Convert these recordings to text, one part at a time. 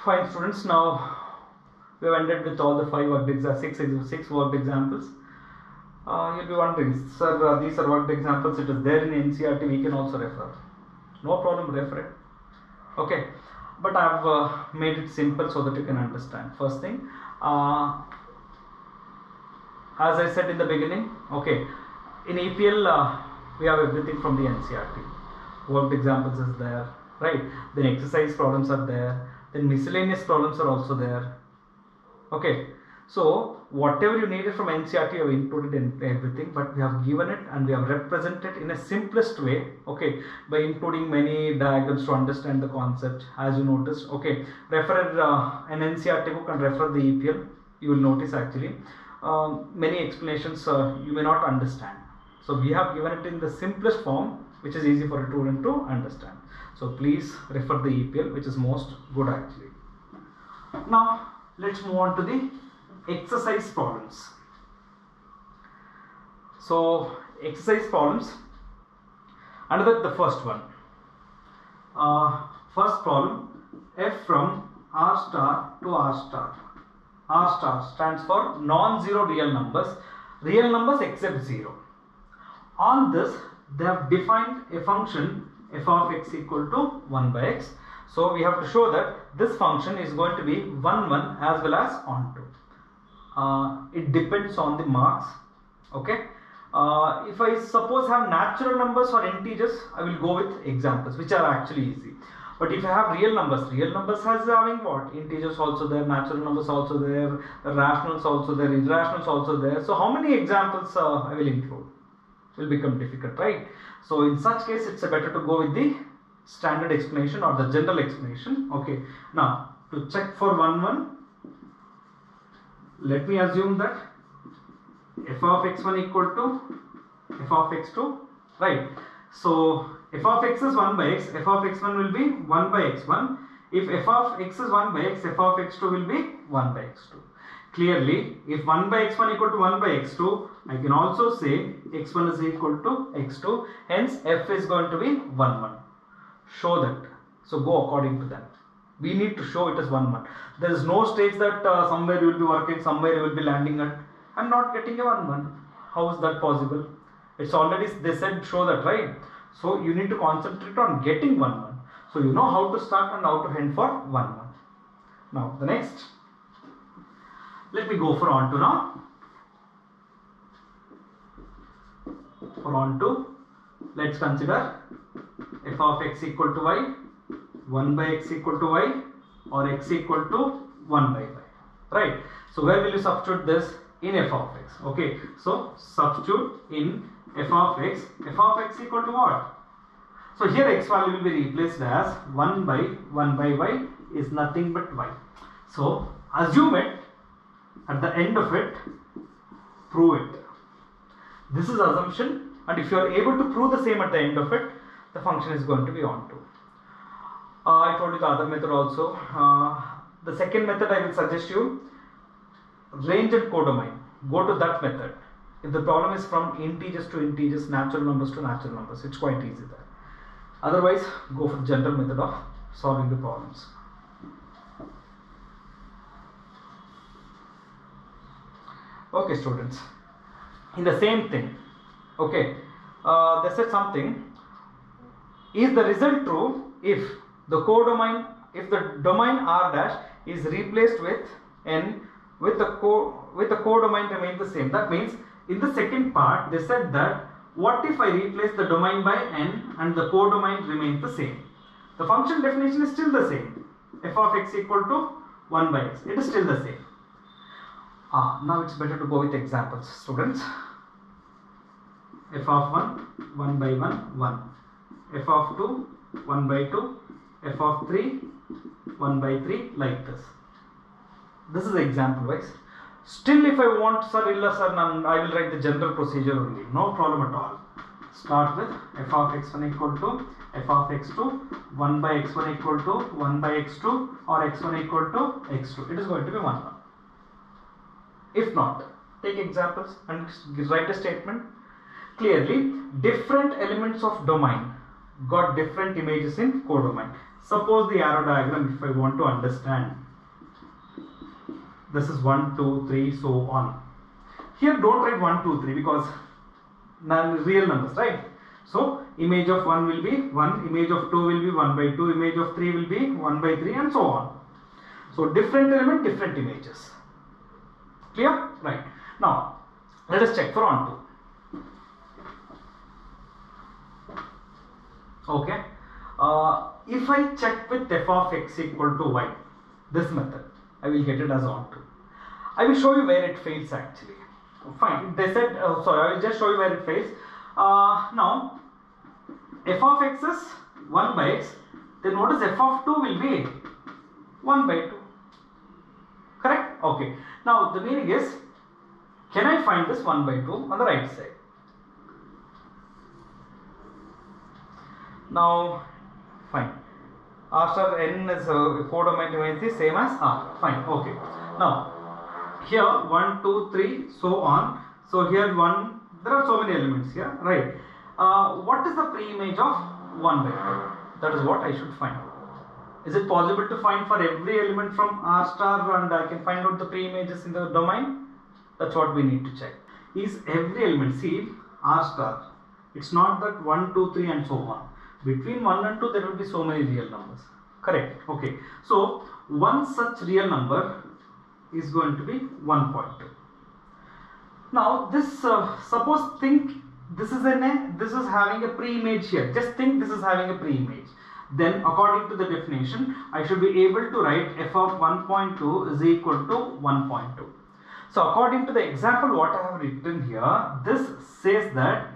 Fine students, now we have ended with all the 5 worked examples, 6 worked examples. You'll be wondering, sir, these are worked examples, it is there in NCERT, we can also refer. No problem, refer it. Okay, but I have made it simple so that you can understand. First thing, as I said in the beginning, okay, in EPL we have everything from the NCERT. Worked examples is there, right? Then exercise problems are there. Then miscellaneous problems are also there. Okay, so whatever you needed from NCERT, you have included in everything, but we have given it and we have represented in a simplest way, okay, by including many diagrams to understand the concept. As you noticed, okay, refer an NCERT book and refer the EPL. You will notice actually many explanations you may not understand. So we have given it in the simplest form, which is easy for a student to understand. So please refer the EPL, which is most good actually. Now let's move on to the exercise problems. So exercise problems, another the first one. First problem, f from r star to r star. R star stands for non-zero real numbers except 0. On this, they have defined a function f of x equal to 1 by x. So we have to show that this function is going to be 1, 1 as well as onto. It depends on the marks. Okay. If I suppose have natural numbers or integers, I will go with examples which are actually easy. But if I have real numbers has having what? Integers also there, natural numbers also there, rationals also there, irrationals also there. So how many examples I will include? Will become difficult, right? So in such case, it's better to go with the standard explanation or the general explanation. Okay. Now to check for 1, 1, let me assume that f of x1 equal to f of x2, right? So f of x is 1 by x, f of x1 will be 1 by x1. If f of x is 1 by x, f of x2 will be 1 by x2. Clearly, if 1 by x1 equal to 1 by x2, I can also say x1 is equal to x2. Hence, f is going to be 1, 1. Show that. So go according to that. We need to show it as 1, 1. There is no stage that somewhere you will be working, somewhere you will be landing at. I am not getting a 1, 1. How is that possible? It's already, they said show that, right? So you need to concentrate on getting 1, 1. So you know how to start and how to end for 1, 1. Now the next. Let me go for onto now. For onto, let's consider f of x equal to y, 1 by x equal to y, or x equal to 1 by y, right? So where will you substitute this? In f of x. Okay, so substitute in f of x equal to what? So here x value will be replaced as 1 by y is nothing but y. So assume it. At the end of it, prove it. This is assumption, and if you are able to prove the same at the end of it, the function is going to be onto. I told you the other method also. The second method I will suggest you, range and codomain. Go to that method. If the problem is from integers to integers, natural numbers to natural numbers, it's quite easy there. Otherwise, go for the general method of solving the problems. Okay, students, in the same thing, okay, they said something, is the result true if the codomain, if the domain r dash is replaced with n, with the codomain remains the same. That means in the second part they said that what if I replace the domain by n and the codomain remains the same? The function definition is still the same, f of x equal to 1 by x, it is still the same. Now it's better to go with examples, students. f of 1, 1 by 1, 1. f of 2, 1 by 2. f of 3, 1 by 3, like this. This is example wise. Still if I want, sir, illa sir, I will write the general procedure only. No problem at all. Start with f of x1 equal to f of x2, 1 by x1 equal to 1 by x2, or x1 equal to x2. It is going to be 1, 1. If not, take examples and write a statement. Clearly, different elements of domain got different images in codomain. Suppose the arrow diagram, if I want to understand, this is 1, 2, 3, so on. Here don't write 1, 2, 3 because none real numbers, right? So image of 1 will be 1, image of 2 will be 1 by 2, image of 3 will be 1 by 3 and so on. So different element, different images. Clear? Right. Now let us check for onto. Okay. If I check with f of x equal to y, this method, I will get it as onto. I will show you where it fails actually. Fine. They said, sorry, I will just show you where it fails. Now, f of x is 1 by x, then what is f of 2 will be 1 by 2. Correct? Okay. Now, the meaning is, can I find this 1 by 2 on the right side? Now, fine. R star n is codomain domain is same as R. Fine. Okay. Now, here 1, 2, 3, so on. So here 1, there are so many elements here, right? What is the pre-image of 1 by 2? That is what I should find. Is it possible to find for every element from R star and I can find out the pre-images in the domain? That's what we need to check. Is every element, see R star, it's not that 1, 2, 3 and so on. Between 1 and 2 there will be so many real numbers. Correct. Okay. So one such real number is going to be 1.2. Now this suppose think this is having a pre-image here. Just think this is having a pre-image. Then according to the definition, I should be able to write f of 1.2 is equal to 1.2. So according to the example what I have written here, this says that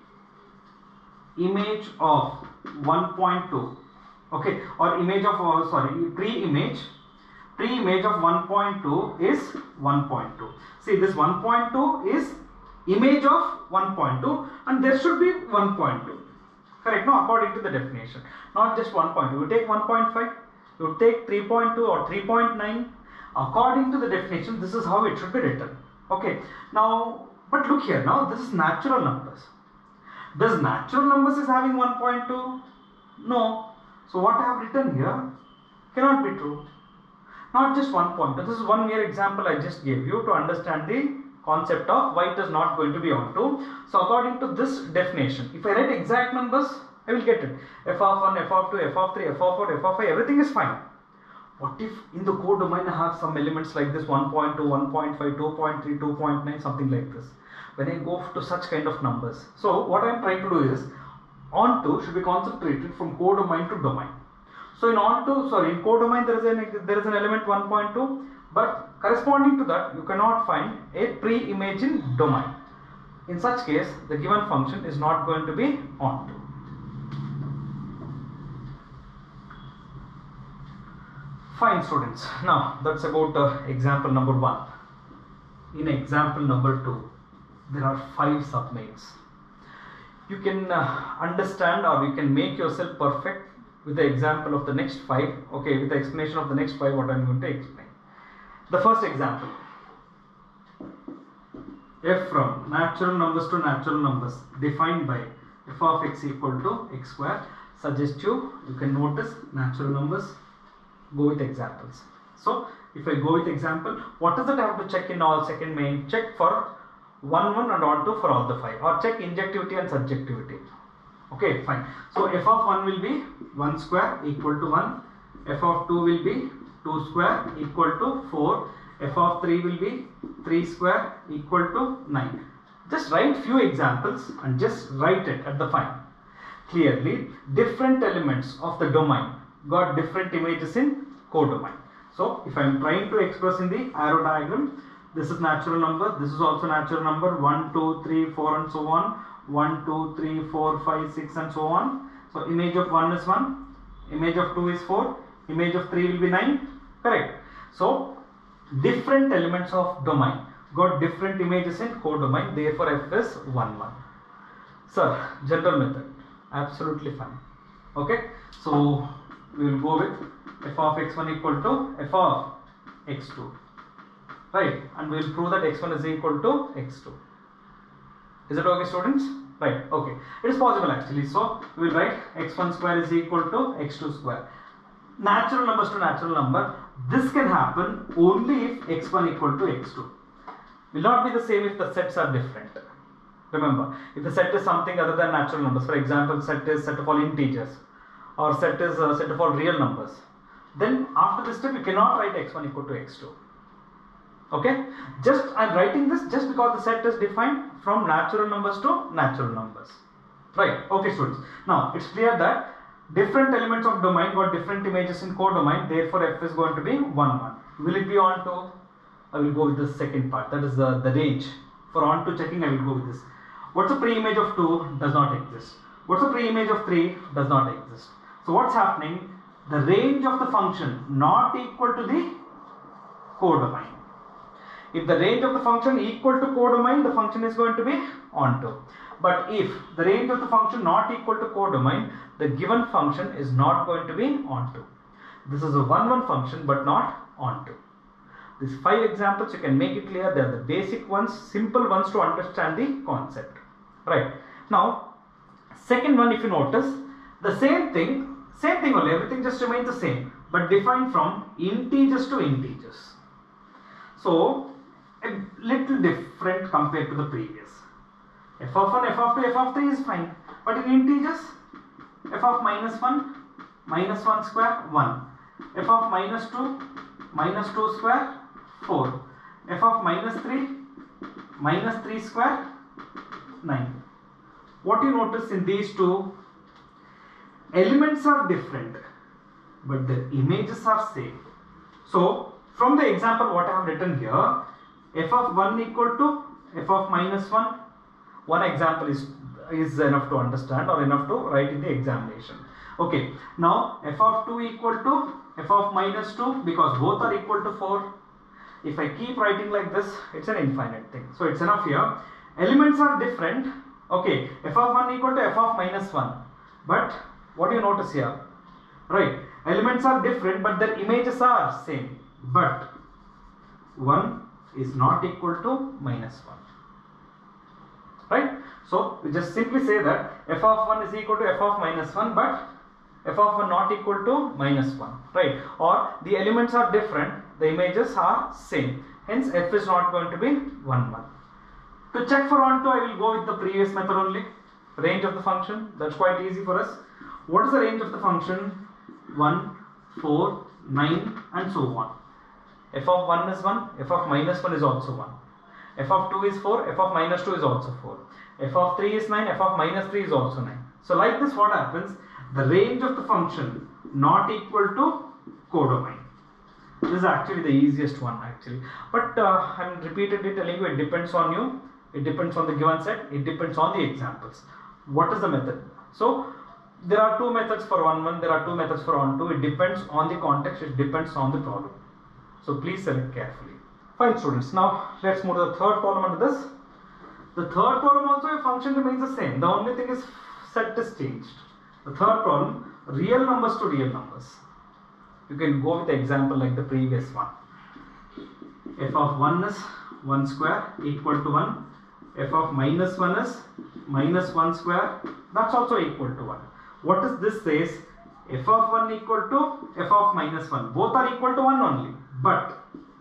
image of 1.2, okay, or image of pre-image of 1.2 is 1.2. See, this 1.2 is image of 1.2 and there should be 1.2. Correct? No, according to the definition. Not just 1.2. You take 1.5, you take 3.2 or 3.9. According to the definition, this is how it should be written. Okay. Now, but look here. Now, this is natural numbers. Does natural numbers is having 1.2? No. So, what I have written here cannot be true. Not just 1.2. This is one mere example I just gave you to understand the concept of why it is not going to be onto. So according to this definition, if I write exact numbers, I will get it. F of 1, f of 2, f of 3, f of 4, f of 5, everything is fine. What if in the codomain I have some elements like this 1.2, 1.5, 2.3, 2.9, something like this. When I go to such kind of numbers. So what I am trying to do is, onto should be concentrated from codomain to domain. So in codomain there is an element 1.2, but corresponding to that you cannot find a pre-image in domain. In such case, the given function is not going to be onto. Fine, students. Now that's about example number 1. In example number 2, there are 5 submains. You can understand or you can make yourself perfect with the example of the next 5, okay, with the explanation of the next 5 what I am going to explain. The first example, f from natural numbers to natural numbers defined by f of x equal to x square. Suggest you can notice natural numbers, go with examples. So if I go with example, what is it I have to check in all second main? Check for 1, 1 and onto for all the 5, or check injectivity and subjectivity. Okay, fine. So f of 1 will be 1 square equal to 1. F of 2 will be 2 square equal to 4. F of 3 will be 3 square equal to 9. Just write few examples and just write it at the fine. Clearly, different elements of the domain got different images in codomain. So if I am trying to express in the arrow diagram, this is natural number, this is also natural number, 1, 2, 3, 4 and so on. 1, 2, 3, 4, 5, 6 and so on. So image of 1 is 1, image of 2 is 4, image of 3 will be 9. Correct. So different elements of domain got different images in codomain, therefore f is 1, 1. Sir, general method, absolutely fine. Okay. So we will go with f of x1 equal to f of x2. Right. And we will prove that x1 is equal to x2. Is it okay, students? Right. Okay. It is possible actually. So we will write x1 square is equal to x2 square. natural numbers to natural number, this can happen only if x1 equal to x2. Will not be the same if the sets are different. Remember, if the set is something other than natural numbers, for example, set is set of all integers, or set is a set of all real numbers, then after this step you cannot write x1 equal to x2. Okay, just I am writing this just because the set is defined from natural numbers to natural numbers. Right? Okay, students. Now it's clear that different elements of domain got different images in codomain. Therefore, f is going to be 1, 1. Will it be onto? I will go with the second part. That is the range. For onto checking, I will go with this. What's the pre-image of 2? Does not exist. What's the pre-image of 3? Does not exist. So what's happening? The range of the function not equal to the codomain. If the range of the function equal to codomain, the function is going to be onto. But if the range of the function not equal to codomain, the given function is not going to be onto. This is a 1, 1 function but not onto. These 5 examples, you can make it clear. They are the basic ones, simple ones to understand the concept. Right. Now, second one, if you notice, the same thing only, everything just remains the same, but defined from integers to integers. So, a little different compared to the previous. F of 1, f of 2, f of 3 is fine, but in integers, f of minus 1, minus 1 square, 1. F of minus 2 square, 4. F of minus 3 square, 9. What you notice in these two, elements are different, but the images are same. So, from the example what I have written here, f of 1 equal to f of minus 1, one example is enough to understand or enough to write in the examination. Okay, now f of 2 equal to f of minus 2, because both are equal to 4. If I keep writing like this, it's an infinite thing. So it's enough here. Elements are different. Okay, f of 1 equal to f of minus 1. But what do you notice here? Right, elements are different but their images are same. But 1 is not equal to minus 1. Right? So we just simply say that f of 1 is equal to f of minus 1, but f of 1 not equal to minus 1. Right? Or the elements are different, the images are same. Hence f is not going to be 1, 1. To check for onto, I will go with the previous method only. Range of the function, that's quite easy for us. What is the range of the function? 1, 4, 9 and so on. F of 1 is 1, f of minus 1 is also 1. F of 2 is 4, f of minus 2 is also 4. F of 3 is 9, f of minus 3 is also 9. So like this, what happens? The range of the function not equal to codomain. This is actually the easiest one actually. But I'm repeatedly telling you, it depends on you. It depends on the given set. It depends on the examples. What is the method? So there are 2 methods for 1, 1. There are 2 methods for onto. It depends on the context. It depends on the problem. So please select carefully. Fine, students. Now let's move to the third problem under this. The third problem also, a function remains the same. The only thing is set is changed. The third problem, real numbers to real numbers. You can go with the example like the previous one. F of 1 is 1 square equal to 1. F of minus 1 is minus 1 square. That's also equal to 1. What does this says? F of 1 equal to f of minus 1. Both are equal to 1 only. But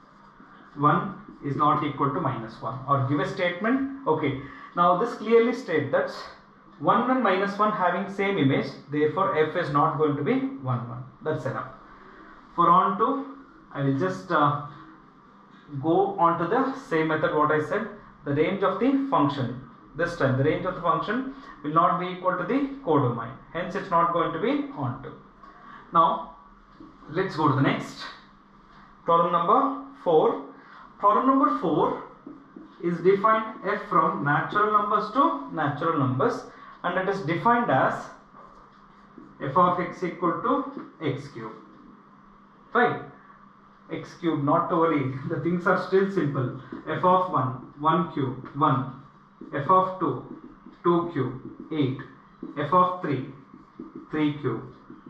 1 is not equal to minus 1. Or give a statement. Okay. Now this clearly states that 1 and minus 1 having same image. Therefore f is not going to be 1, 1. That's enough. For onto, I will just go on to the same method what I said. The range of the function. This time the range of the function will not be equal to the codomain. Hence it's not going to be onto. Now let's go to the next. Problem number 4. Problem number 4 is defined f from natural numbers to natural numbers, and it is defined as f of x equal to x cube. Right? X cube, not to worry, the things are still simple. F of 1, 1 cube, 1. F of 2, 2 cube, 8. F of 3, 3 cube,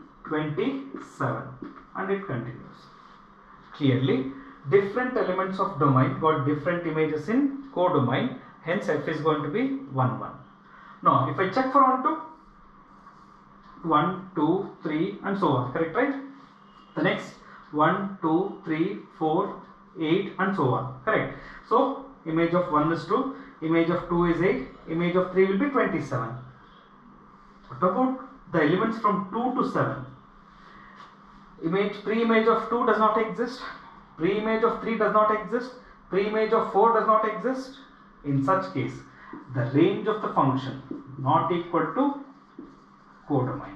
27. And it continues. Clearly, different elements of domain got different images in codomain. Hence, f is going to be 1, 1. Now, if I check for onto, 1, 2, 3 and so on. Correct, right? The next 1, 2, 3, 4, 8 and so on. Correct. So image of 1 is 2, image of 2 is 8, image of 3 will be 27. What about the elements from 2 to 7? Pre-image of 2 does not exist, pre-image of 3 does not exist, pre-image of 4 does not exist. In such case, the range of the function not equal to codomain.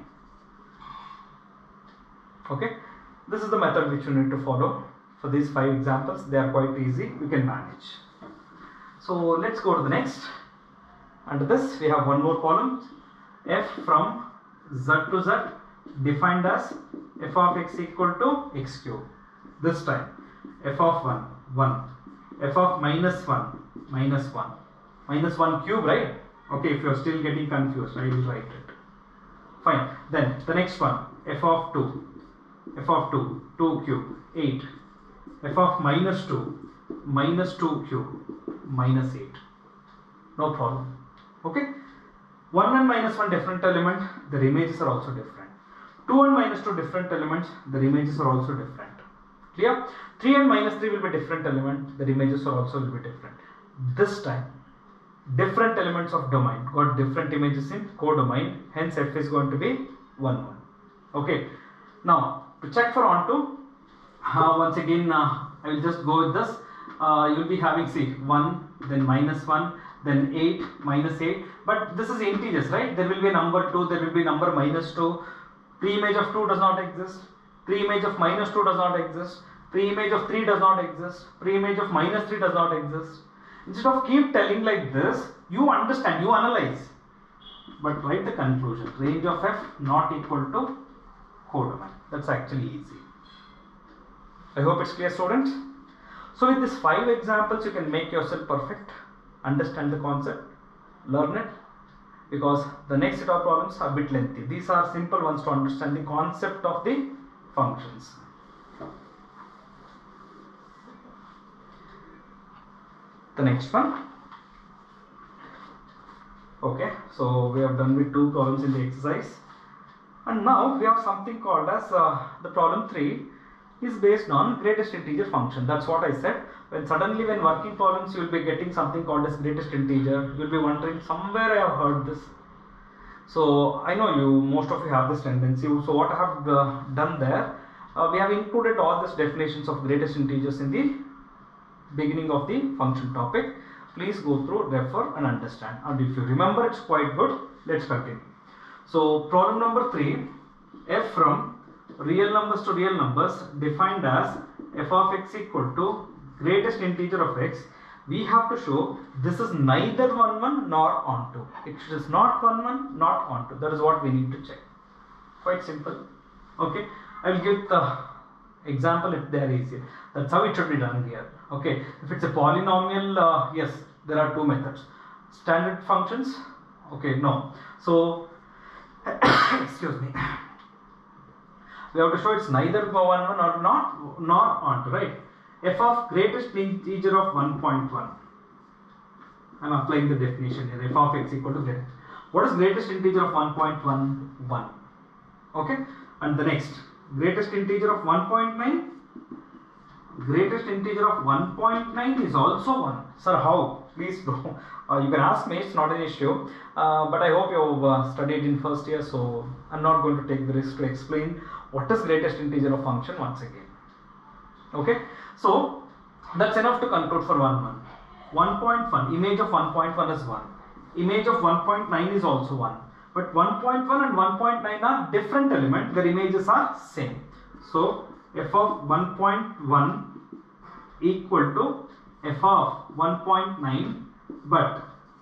Okay, this is the method which you need to follow for these 5 examples. They are quite easy, you can manage. So let's go to the next. Under this we have one more column, f from z to z, defined as f of x equal to x cube. This time f of 1 1, f of minus 1 minus 1, minus 1 cube, right? Okay, if you are still getting confused, I will write it. Fine. Then the next one, f of 2 2 cube 8, f of minus 2 cube minus 8. No problem. Okay, 1 and minus 1 different element, their images are also different. 2 and minus 2 different elements, their images are also different. Clear? 3 and minus 3 will be different element, their images are also will be different. This time different elements of domain got different images in codomain, hence f is going to be 1 1. Okay, now to check for onto, once again I will just go with this. You will be having, see, 1, then minus 1, then 8, minus 8, but this is integers, right? There will be a number 2, there will be number minus 2. Pre-image of 2 does not exist, pre-image of minus 2 does not exist, pre-image of 3 does not exist, pre-image of minus 3 does not exist. Instead of keep telling like this, you understand, you analyze, but write the conclusion, range of f not equal to codomain. That's actually easy. I hope it's clear, students. So with these 5 examples you can make yourself perfect, understand the concept, learn it, because the next set of problems are a bit lengthy. These are simple ones to understand the concept of the functions. The next one. Okay, so we have done with 2 problems in the exercise, and now we have something called as the problem 3 is based on greatest integer function. That's what I said. When suddenly when working problems you will be getting something called as greatest integer, you will be wondering, somewhere I have heard this. So I know you, most of you have this tendency. So what I have done there, we have included all these definitions of greatest integers in the beginning of the function topic. Please go through, refer and understand, and if you remember, it's quite good. Let's continue. So problem number 3, f from real numbers to real numbers defined as f of x equal to greatest integer of x. We have to show this is neither 1 1 nor onto. It is not 1 1, not onto. That is what we need to check. Quite simple. Okay, I will give the example if they are easier. That's how it should be done here. Okay, if it's a polynomial, yes, there are 2 methods. Standard functions. Okay, no. So excuse me. We have to show it's neither 1 1 or not nor onto, right? F of greatest integer of 1.1. I am applying the definition here. F of x equal to greatest. What is greatest integer of 1.1? 1. Okay, and the next greatest integer of 1.9. Greatest integer of 1.9 is also 1. Sir, how? Please do. You can ask me, it's not an issue. But I hope you have studied in first year, so I'm not going to take the risk to explain what is greatest integer of function once again. Okay, so that's enough to conclude for 1 1. 1.1, image of 1.1 is 1. Image of 1.9 is also 1. But 1.1 and 1.9 are different elements, their images are same. So f of 1.1 equal to f of 1.9, but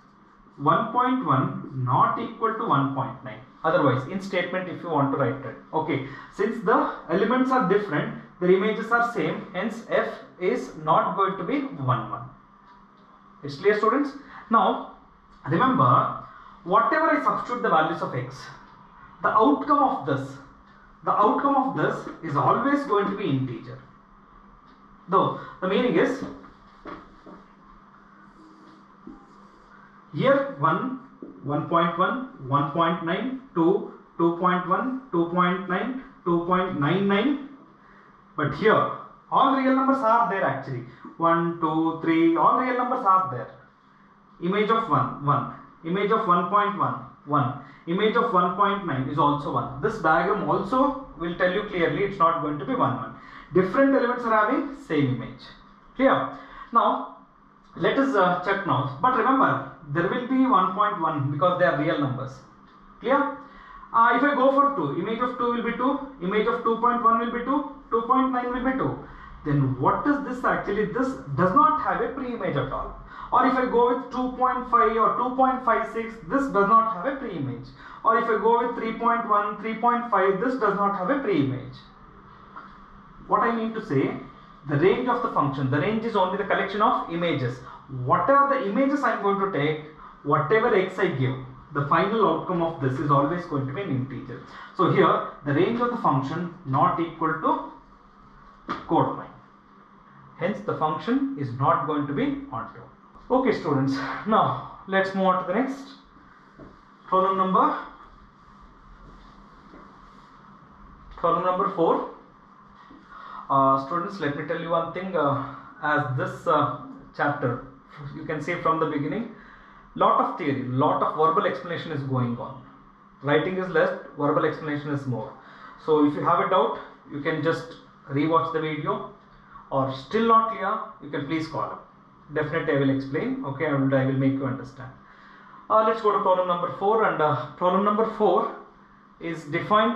1.1 not equal to 1.9. Otherwise, in statement if you want to write it. Okay, since the elements are different, their images are same, hence f is not going to be 1 1. It's clear, students? Now remember, whatever I substitute the values of x, the outcome of this is always going to be integer. Though the meaning is here 1, 1.1, 1.9, 2, 2.1, 2.9, 2.99. But here, all real numbers are there actually. 1, 2, 3, all real numbers are there. Image of 1, 1. Image of 1.1, 1. Image of 1.9 is also 1. This diagram also will tell you clearly it's not going to be 1, 1. Different elements are having same image. Clear? Now, let us check now. But remember, there will be 1.1 because they are real numbers. Clear? If I go for 2, image of 2 will be 2, image of 2.1 will be 2, 2.9 will be 2. Then what is this actually? This does not have a pre-image at all. Or if I go with 2.5 or 2.56, this does not have a pre-image. Or if I go with 3.1, 3.5, this does not have a pre-image. What I mean to say, the range of the function, the range is only the collection of images. Whatever the images I am going to take, whatever x I give, the final outcome of this is always going to be an integer. So here, the range of the function not equal to codomain. Hence, the function is not going to be onto. Okay, students. Now, let's move on to the next problem number. Problem number 4. Students, let me tell you one thing. As this chapter, you can see from the beginning, lot of theory, lot of verbal explanation is going on. Writing is less, verbal explanation is more. So if you have a doubt, you can just rewatch the video, or still not clear, you can please call up. Definitely I will explain, okay, and I will make you understand. Let's go to problem number 4, and problem number 4 is defined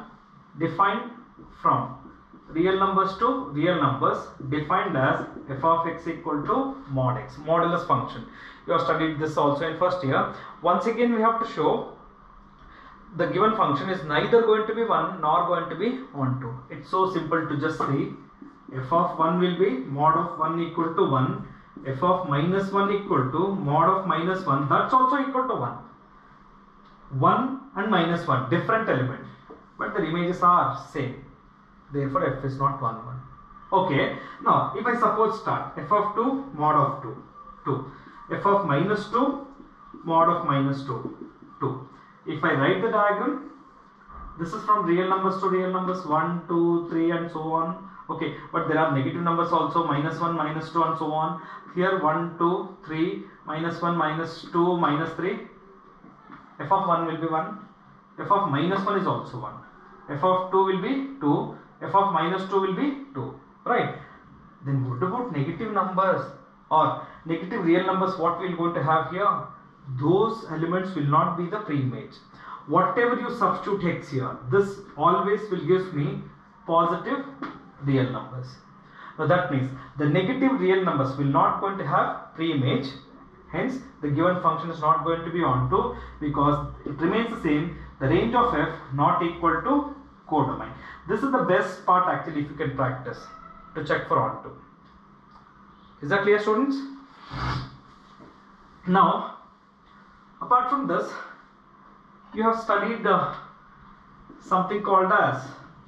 from real numbers to real numbers, defined as f of x equal to mod x, modulus function. You have studied this also in first year. Once again we have to show the given function is neither going to be 1 nor going to be onto. It's so simple to just see f of 1 will be mod of 1 equal to 1, f of minus 1 equal to mod of minus 1, that's also equal to 1. 1 and minus 1, different element, but the images are same. Therefore, f is not 1, 1. Okay, now if I suppose start f of 2 mod of 2, 2. F of minus 2 mod of minus 2, 2. If I write the diagram, this is from real numbers to real numbers, 1, 2, 3 and so on. Okay, but there are negative numbers also, minus 1, minus 2 and so on. Here 1, 2, 3, minus 1, minus 2, minus 3. F of 1 will be 1. F of minus 1 is also 1. F of 2 will be 2. F of minus 2 will be 2. Right? Then what about negative numbers or negative real numbers? What we are going to have here? Those elements will not be the pre-image. Whatever you substitute x here, this always will give me positive real numbers. Now that means the negative real numbers will not going to have pre-image. Hence, the given function is not going to be onto, because it remains the same. The range of f not equal to codomain. This is the best part actually if you can practice to check for onto. Is that clear, students? Now, apart from this, you have studied something called as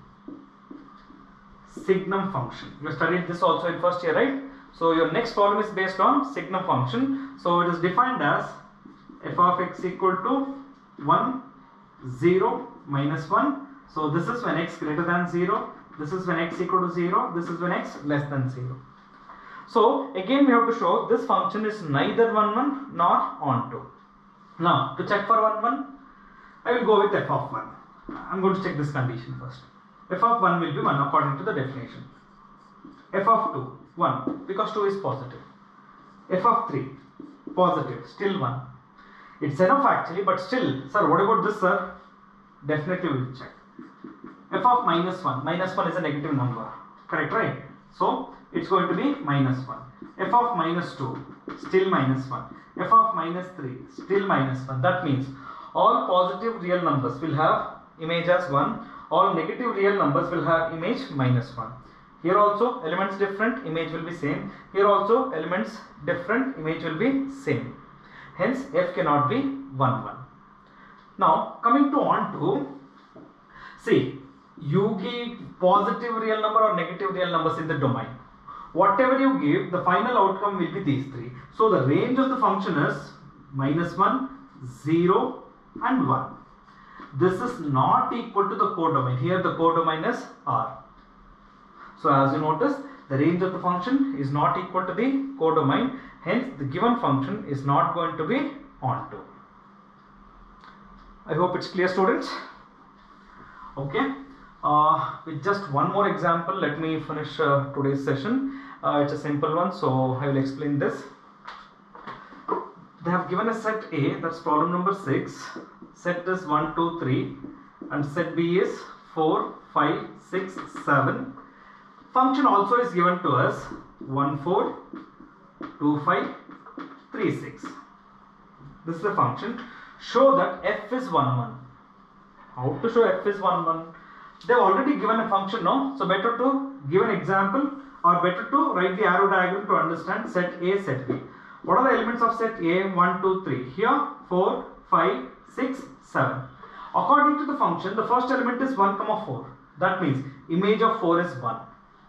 signum function. You studied this also in first year, right? So your next problem is based on signum function. So it is defined as f of x equal to 1, 0, minus 1. So this is when x greater than 0. This is when x equal to 0. This is when x less than 0. So again we have to show this function is neither 1, 1 nor onto. Now to check for 1, 1, I will go with f of 1. I am going to check this condition first. F of 1 will be 1 according to the definition. F of 2, 1, because 2 is positive. F of 3, positive, still 1. It's enough actually, but still, sir, what about this, sir? Definitely we will check. F of minus 1 is a negative number, correct, right? So it's going to be minus 1. F of minus 2, still minus 1. F of minus 3, still minus 1. That means all positive real numbers will have image as 1. All negative real numbers will have image minus 1. Here also elements different, image will be same. Here also elements different, image will be same. Hence f cannot be 1, 1. Now coming to onto, see, you give positive real number or negative real numbers in the domain. Whatever you give, the final outcome will be these three. So the range of the function is minus 1, 0 and 1. This is not equal to the codomain. Here the codomain is R. So as you notice, the range of the function is not equal to the codomain, hence the given function is not going to be onto. I hope it's clear, students. Okay, with just one more example, let me finish today's session. It's a simple one, so I will explain this. They have given a set A, that's problem number 6. Set is 1, 2, 3, and set B is 4, 5, 6, 7. Function also is given to us 1, 4, 2, 5, 3, 6. This is the function. Show that f is 1, 1. How to show f is 1, 1? They have already given a function, no? So better to give an example or better to write the arrow diagram to understand set A, set B. What are the elements of set A? 1, 2, 3. Here 4, 5, 6, 7. According to the function, the first element is 1, 4. That means image of 4 is 1.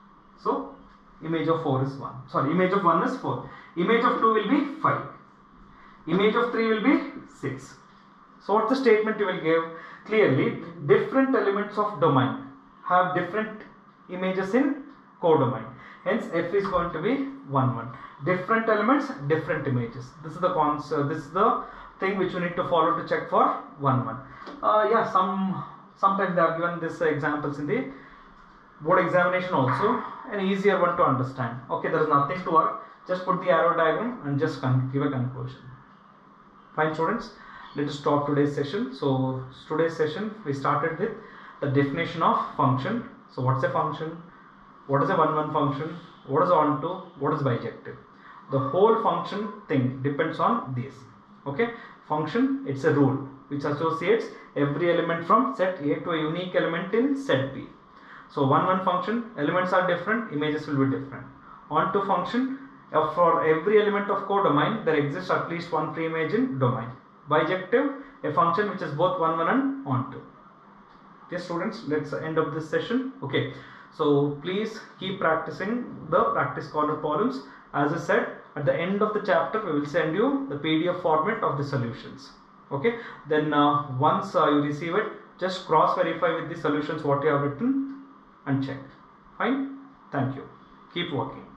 So image of 4 is 1. Sorry, image of 1 is 4. Image of 2 will be 5. Image of 3 will be 6. So what's the statement you will give? Clearly, different elements of domain have different images in codomain. Hence, f is going to be 1, 1. Different elements, different images. This is the concept. This is the thing which you need to follow to check for 1, 1. Yeah, sometimes they have given this examples in the board examination also. An easier one to understand. Okay, there is nothing to work. Just put the arrow diagram and just give a conclusion. Fine, students. Let us stop today's session. So today's session we started with the definition of function. So what's a function? What is a 1, 1 function? What is onto? What is bijective? The whole function thing depends on this. Okay, function, it's a rule which associates every element from set A to a unique element in set B. So 1, 1 function, elements are different, images will be different. Onto function, for every element of codomain there exists at least one pre-image in domain. Bijective, a function which is both 1, 1 and onto. Yes, students, let's end up this session. Okay, so please keep practicing the practice corner problems. As I said, at the end of the chapter we will send you the PDF format of the solutions. Okay, then once you receive it, just cross verify with the solutions what you have written and check. Fine, thank you, keep working.